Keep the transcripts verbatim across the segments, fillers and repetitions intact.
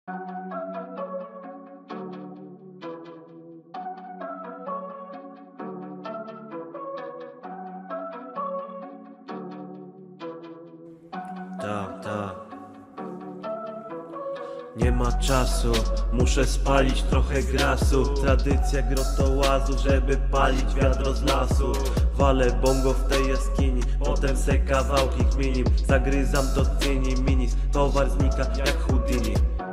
Tak, tak. Nie ma czasu, muszę spalić trochę grasu. Tradycja grotołazu, żeby palić wiadro z lasu. Walę bongo w tej jaskini, potem se kawałki kminim. Zagryzam do cyni minis, towar znika jak Houdini.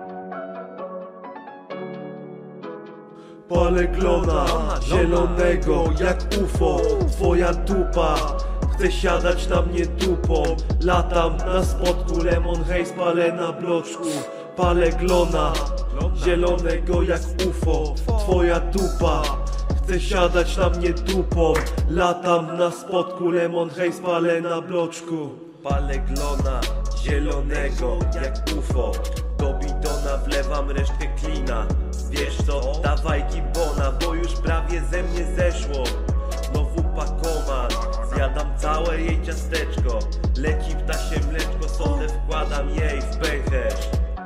Palę glona, zielonego jak U F O. Twoja dupa chce siadać na mnie dupą. Latam na spotku, lemon haze palę na bloczku. Palę glona, zielonego jak U F O. Twoja dupa chce siadać na mnie dupą. Latam na spotku, lemon haze palę na bloczku. Palę glona, zielonego jak U F O. Do bidona wlewam resztkę klina. Wiesz co, dawaj gibona, bo już prawie ze mnie zeszło. Znowu pakomat, zjadam całe jej ciasteczko. Leci ptasie mleczko, sodę wkładam jej w pęcherz.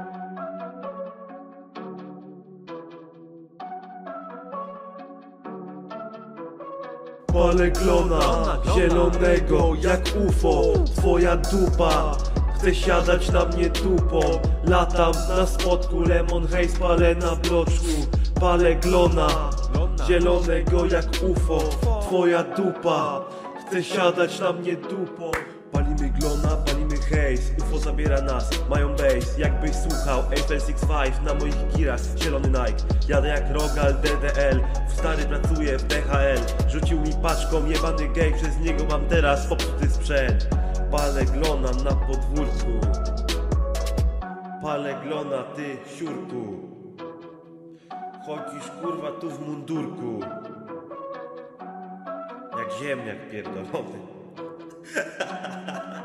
Palę glona, zielonego jak U F O. Twoja dupa chce siadać na mnie dupą. Latam na spotku, lemon haze palę na bloczku. Palę glona, zielonego jak U F O. Twoja dupa chce siadać na mnie dupą. Palimy glona, palimy haze, U F O zabiera nas, mają bass. Jakbyś słuchał Eiffel six five na moich girach, zielony Nike. Jadę jak Rogal D D L, stary pracuje w D H L. Rzucił mi paczką jebany gej, przez niego mam teraz popsuty sprzęt. Palę glona na podwórku, palę glona ty siurku. Chodzisz kurwa tu w mundurku, jak ziemniak pierdolony.